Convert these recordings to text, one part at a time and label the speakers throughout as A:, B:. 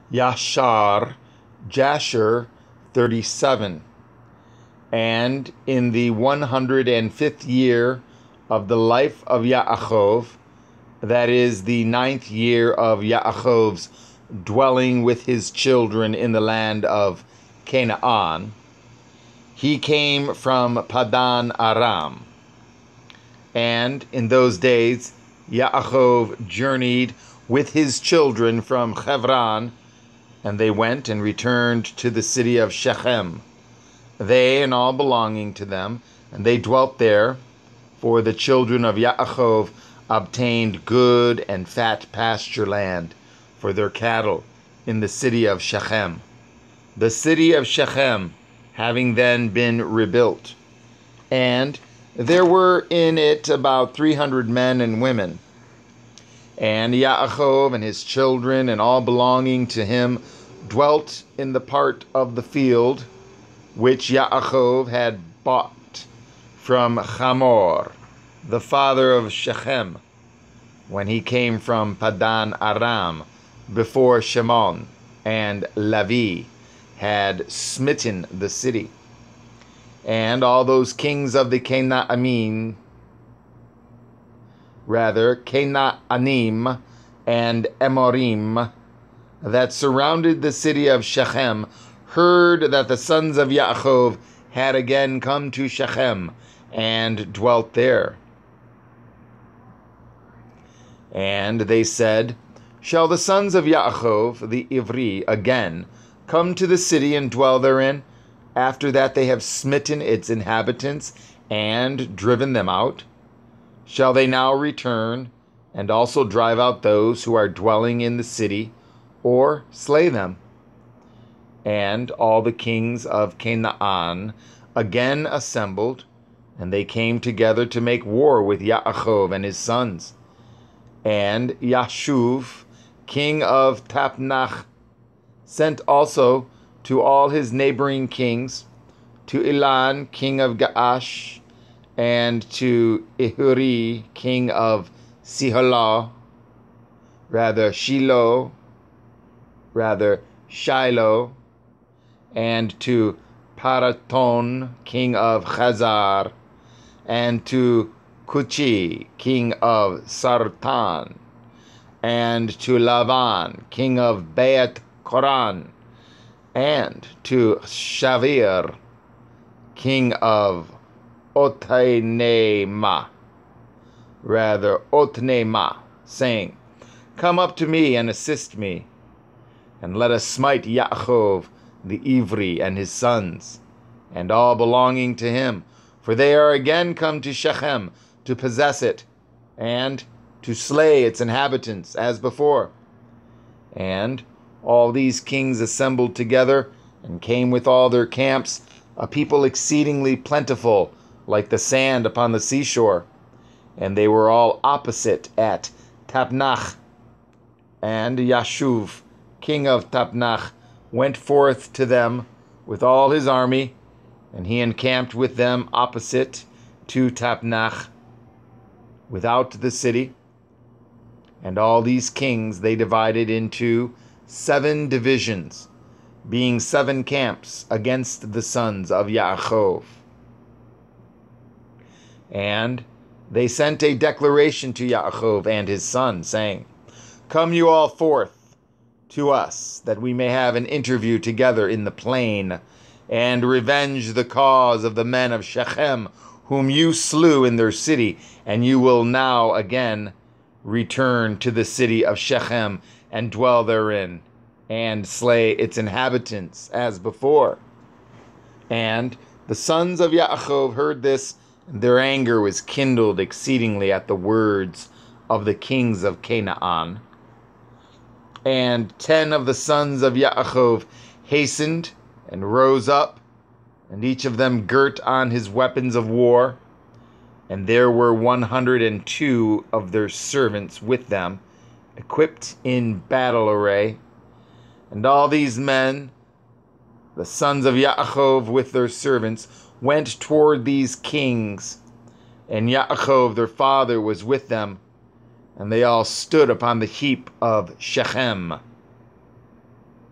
A: Yashar, Jasher 37. And in the 105th year of the life of Yaakov, that is the 9th year of Yaakov's dwelling with his children in the land of Canaan, he came from Padan Aram. And in those days, Yaakov journeyed with his children from Hebron, and they went and returned to the city of Shechem, they and all belonging to them, and they dwelt there, for the children of Yaakov obtained good and fat pasture land for their cattle in the city of Shechem. The city of Shechem having then been rebuilt, and there were in it about 300 men and women. And Yaakov and his children and all belonging to him dwelt in the part of the field which Yaakov had bought from Hamor, the father of Shechem, when he came from Padan Aram, before Shimon and Levi had smitten the city. And all those kings of the Canaanim and Amorim that surrounded the city of Shechem heard that the sons of Yaakov had again come to Shechem and dwelt there. And they said, "Shall the sons of Yaakov, the Ivri, again come to the city and dwell therein, after that they have smitten its inhabitants and driven them out? Shall they now return and also drive out those who are dwelling in the city, or slay them?" And all the kings of Canaan again assembled, and they came together to make war with Yaakov and his sons. And Yashuv, king of Tapnach, sent also to all his neighboring kings, to Elan, king of Gaash, and to Ihuri, king of Shiloh, and to Paraton, king of Chazar, and to Cuchi, king of Sartan, and to Lavan, king of Beit Koran, and to Shavir, king of Otnema, saying, "Come up to me and assist me, and let us smite Yaakov the Ivri and his sons, and all belonging to him, for they are again come to Shechem to possess it, and to slay its inhabitants as before." And all these kings assembled together, and came with all their camps, a people exceedingly plentiful, like the sand upon the seashore. And they were all opposite at Tapnach. And Yashuv, king of Tapnach, went forth to them with all his army, and he encamped with them opposite to Tapnach, without the city. And all these kings they divided into 7 divisions, being 7 camps against the sons of Yaakov. And they sent a declaration to Yaakov and his son, saying, "Come you all forth to us, that we may have an interview together in the plain, and revenge the cause of the men of Shechem, whom you slew in their city, and you will now again return to the city of Shechem, and dwell therein, and slay its inhabitants as before." And the sons of Yaakov heard this, and their anger was kindled exceedingly at the words of the kings of Canaan. And 10 of the sons of Yaakov hastened and rose up, and each of them girt on his weapons of war. And there were 102 of their servants with them, equipped in battle array. And all these men, the sons of Yaakov with their servants, went toward these kings. And Yaakov their father was with them, and they all stood upon the heap of Shechem.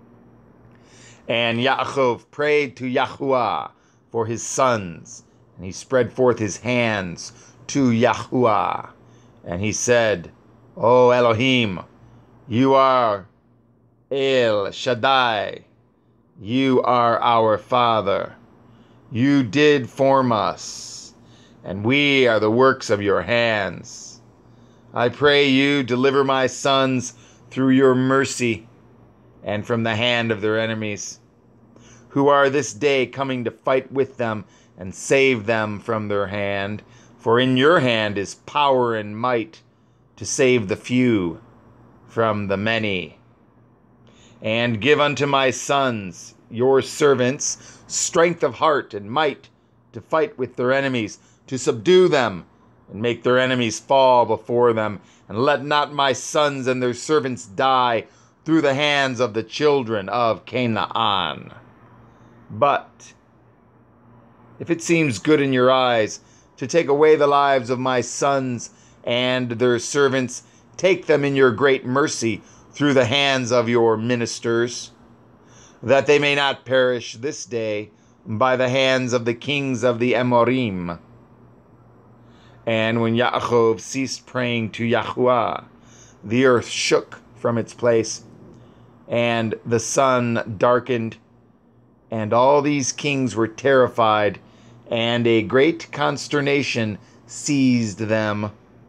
A: And Yaakov prayed to Yahuwah for his sons, and he spread forth his hands to Yahuwah, and he said, O Elohim, you are El Shaddai, you are our Father. You did form us, and we are the works of your hands. I pray you deliver my sons through your mercy and from the hand of their enemies, who are this day coming to fight with them and save them from their hand. For in your hand is power and might to save the few from the many. And give unto my sons, your servants, strength of heart and might to fight with their enemies, to subdue them and make their enemies fall before them. And let not my sons and their servants die through the hands of the children of Canaan. But if it seems good in your eyes to take away the lives of my sons and their servants, take them in your great mercy through the hands of your ministers, that they may not perish this day by the hands of the kings of the Amorim. And when Yaakov ceased praying to Yahuwah, the earth shook from its place, and the sun darkened, and all these kings were terrified, and a great consternation seized them.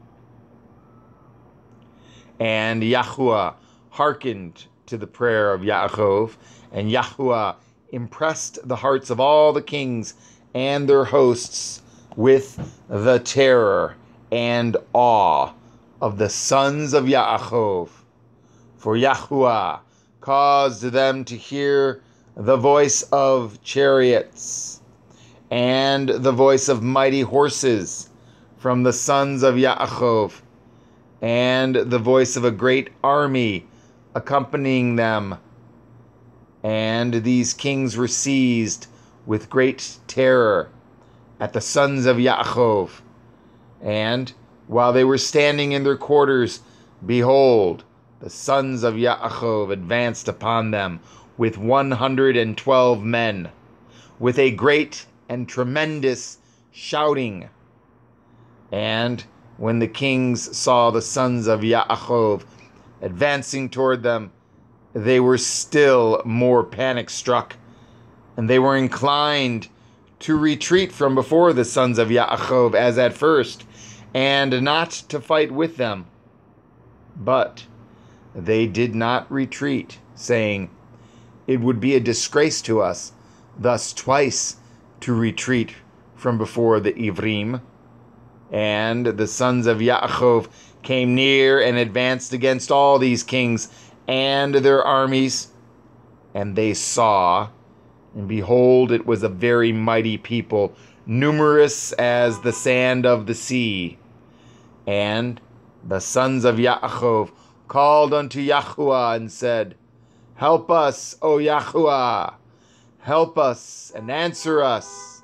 A: And Yahuwah hearkened to the prayer of Yaakov, and Yahuwah impressed the hearts of all the kings and their hosts with the terror and awe of the sons of Yaakov. For Yahuwah caused them to hear the voice of chariots and the voice of mighty horses from the sons of Yaakov, and the voice of a great army accompanying them. And these kings were seized with great terror at the sons of Yaakov. And while they were standing in their quarters, behold, the sons of Yaakov advanced upon them with 112 men, with a great and tremendous shouting. And when the kings saw the sons of Yaakov advancing toward them, they were still more panic-struck, and they were inclined to retreat from before the sons of Yaakov as at first, and not to fight with them. But they did not retreat, saying, it would be a disgrace to us thus twice to retreat from before the Ivrim. And the sons of Yaakov came near and advanced against all these kings and their armies. And they saw, and behold, it was a very mighty people, numerous as the sand of the sea. And the sons of Yaakov called unto Yahuwah and said, help us, O Yahuwah, help us and answer us,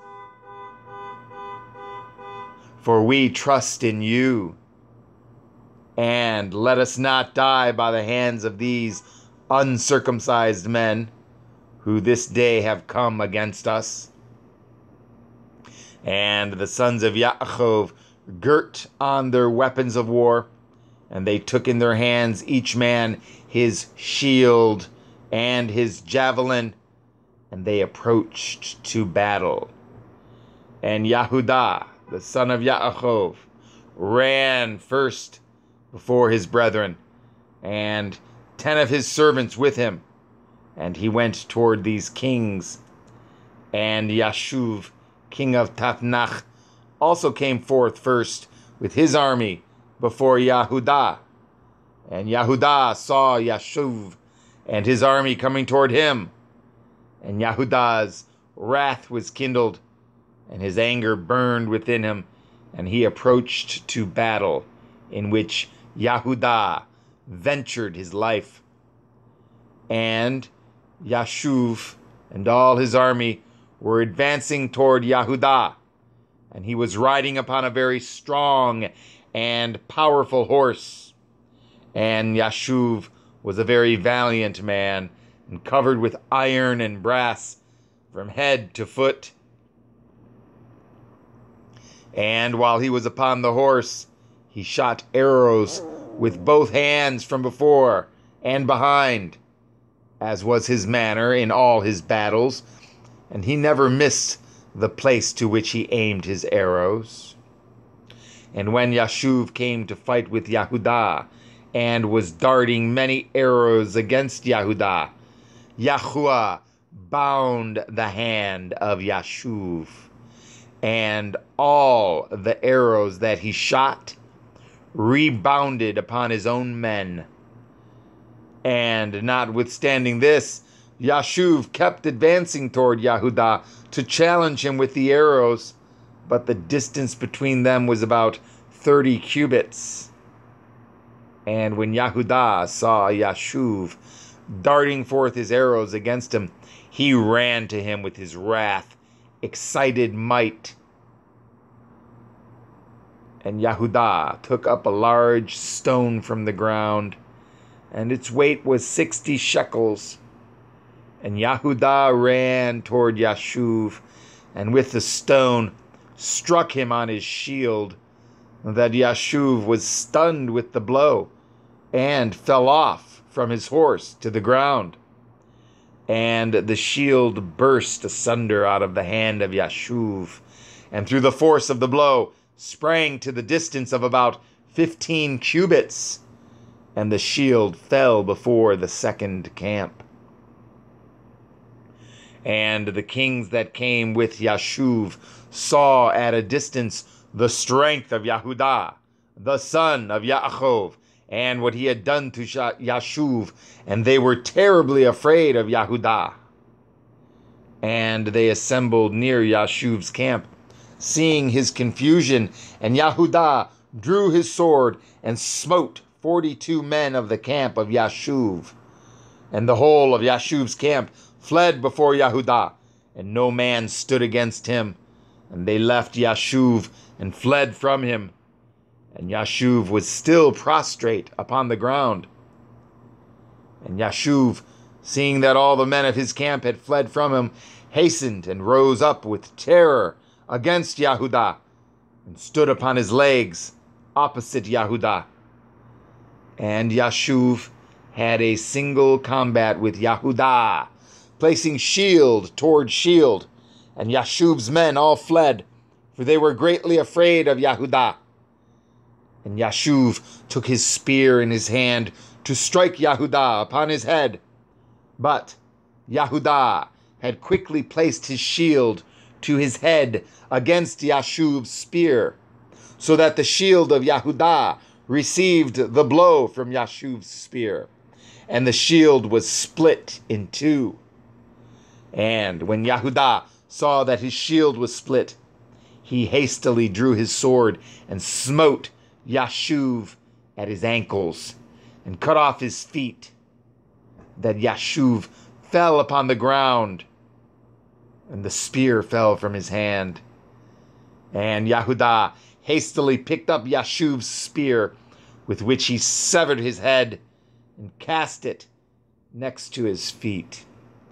A: for we trust in you. And let us not die by the hands of these uncircumcised men, who this day have come against us. And the sons of Yaakov girt on their weapons of war, and they took in their hands each man his shield and his javelin, and they approached to battle. And Yahudah, the son of Yaakov, ran first before his brethren, and 10 of his servants with him. And he went toward these kings. And Yashuv, king of Tapnach, also came forth first with his army before Yahudah. And Yahudah saw Yashuv and his army coming toward him. And Yahudah's wrath was kindled, and his anger burned within him, and he approached to battle, in which Yahudah ventured his life. And Yashuv and all his army were advancing toward Yahudah, and he was riding upon a very strong and powerful horse. And Yashuv was a very valiant man, and covered with iron and brass from head to foot. And while he was upon the horse, he shot arrows with both hands from before and behind, as was his manner in all his battles, and he never missed the place to which he aimed his arrows. And when Yashuv came to fight with Yehudah, and was darting many arrows against Yehudah, Yahuwah bound the hand of Yashuv, and all the arrows that he shot rebounded upon his own men. And notwithstanding this, Yashuv kept advancing toward Yehudah to challenge him with the arrows, but the distance between them was about 30 cubits. And when Yehudah saw Yashuv darting forth his arrows against him, he ran to him with his wrath, excited might. And Yehudah took up a large stone from the ground, and its weight was 60 shekels. And Yehudah ran toward Yashuv, and with the stone struck him on his shield, that Yashuv was stunned with the blow, and fell off from his horse to the ground. And the shield burst asunder out of the hand of Yashuv, and through the force of the blow sprang to the distance of about 15 cubits, and the shield fell before the second camp. And the kings that came with Yashuv saw at a distance the strength of Yehudah, the son of Yaakov, and what he had done to Yashuv, and they were terribly afraid of Yehudah. And they assembled near Yashuv's camp, seeing his confusion, and Yehudah drew his sword and smote 42 men of the camp of Yashuv. And the whole of Yashuv's camp fled before Yehudah, and no man stood against him. And they left Yashuv and fled from him. And Yashuv was still prostrate upon the ground. And Yashuv, seeing that all the men of his camp had fled from him, hastened and rose up with terror against Yehudah, and stood upon his legs opposite Yehudah. And Yashuv had a single combat with Yehudah, placing shield toward shield, and Yashuv's men all fled, for they were greatly afraid of Yehudah. And Yashuv took his spear in his hand to strike Yehudah upon his head. But Yehudah had quickly placed his shield to his head against Yashuv's spear, so that the shield of Yehudah received the blow from Yashuv's spear, and the shield was split in two. And when Yehudah saw that his shield was split, he hastily drew his sword and smote Yashuv at his ankles and cut off his feet, that Yashuv fell upon the ground, and the spear fell from his hand. And Yehudah hastily picked up Yashuv's spear, with which he severed his head and cast it next to his feet.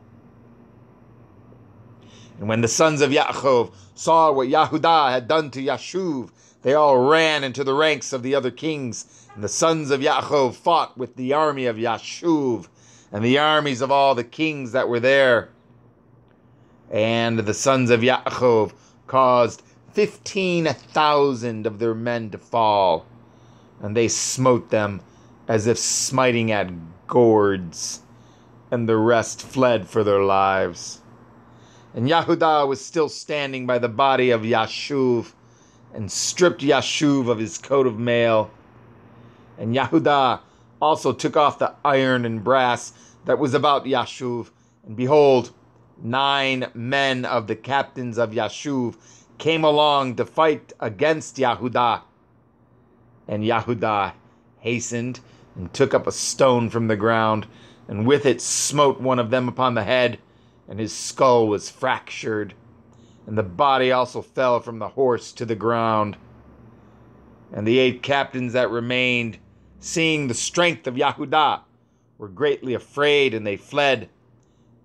A: And when the sons of Yaakov saw what Yehudah had done to Yashuv, they all ran into the ranks of the other kings, and the sons of Yaakov fought with the army of Yashuv, and the armies of all the kings that were there. And the sons of Yaakov caused 15,000 of their men to fall, and they smote them as if smiting at gourds, and the rest fled for their lives. And Yehudah was still standing by the body of Yashuv, and stripped Yashuv of his coat of mail. And Yehudah also took off the iron and brass that was about Yashuv, and behold, 9 men of the captains of Yashuv came along to fight against Yehudah. And Yehudah hastened and took up a stone from the ground, and with it smote one of them upon the head, and his skull was fractured, and the body also fell from the horse to the ground. And the 8 captains that remained, seeing the strength of Yehudah, were greatly afraid, and they fled,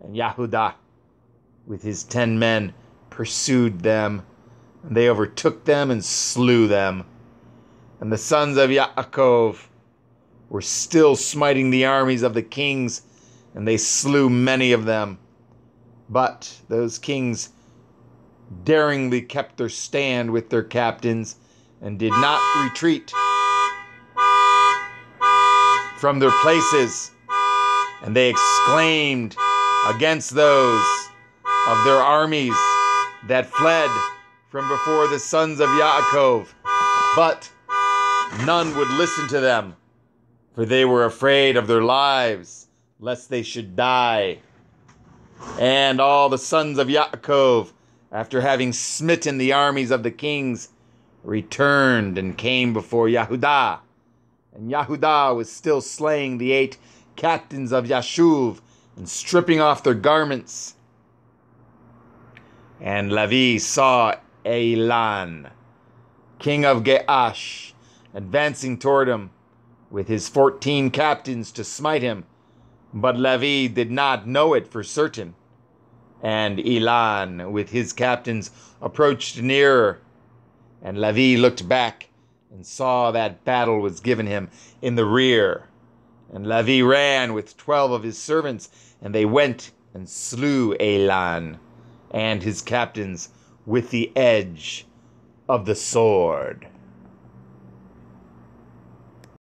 A: And Yehudah, with his 10 men, pursued them. And they overtook them and slew them. And the sons of Yaakov were still smiting the armies of the kings, and they slew many of them. But those kings daringly kept their stand with their captains and did not retreat from their places. And they exclaimed against those of their armies that fled from before the sons of Yaakov. But none would listen to them, for they were afraid of their lives, lest they should die. And all the sons of Yaakov, after having smitten the armies of the kings, returned and came before Yehudah. And Yehudah was still slaying the 8 captains of Yashuv and stripping off their garments. And Levi saw Elan, king of Gaash, advancing toward him with his 14 captains to smite him. But Levi did not know it for certain. And Elan, with his captains, approached nearer. And Levi looked back and saw that battle was given him in the rear. And Levi ran with 12 of his servants, and they went and slew Elan and his captains with the edge of the sword.